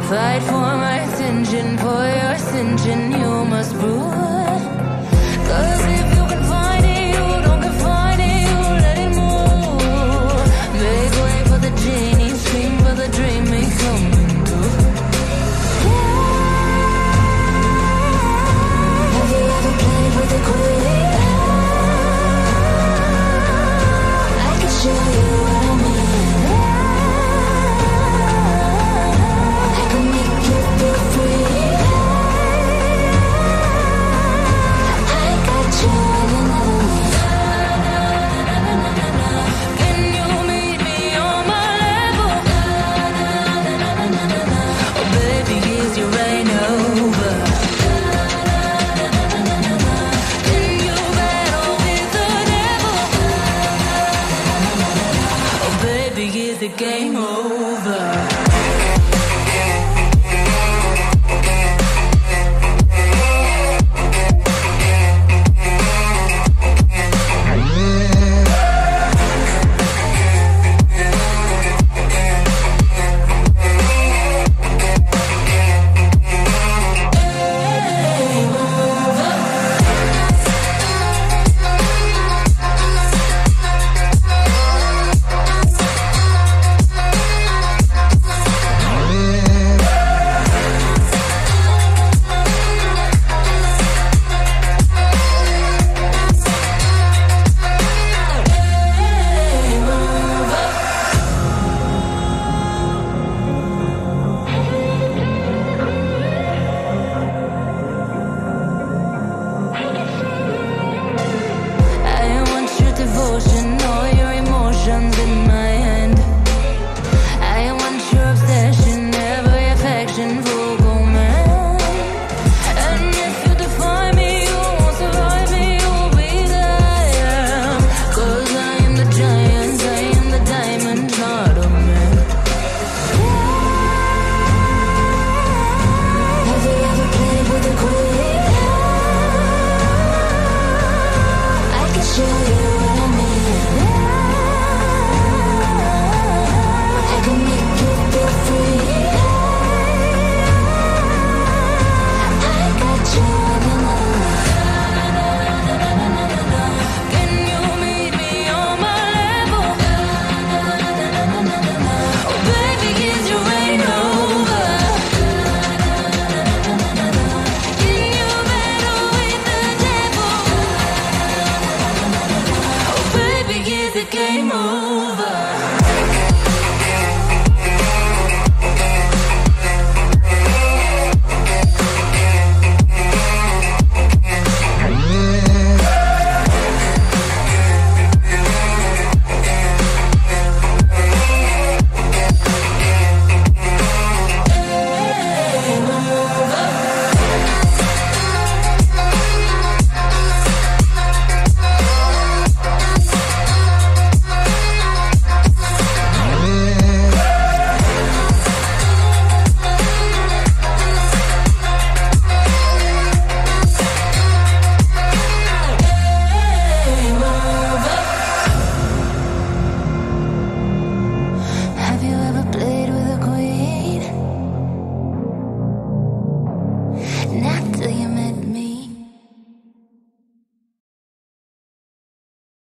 Fight for my attention, for your ascension, you must prove it. 'Cause if you can find it, you don't confine it, you let it move. Make way for the genie, scream for the dream, it coming through. Have you ever played with a queen? I can show you what I mean. I can make you feel free. I got you in another way. Can you meet me on my level? Oh baby, is your reign over? Can you battle with the devil? Oh baby, is the game over?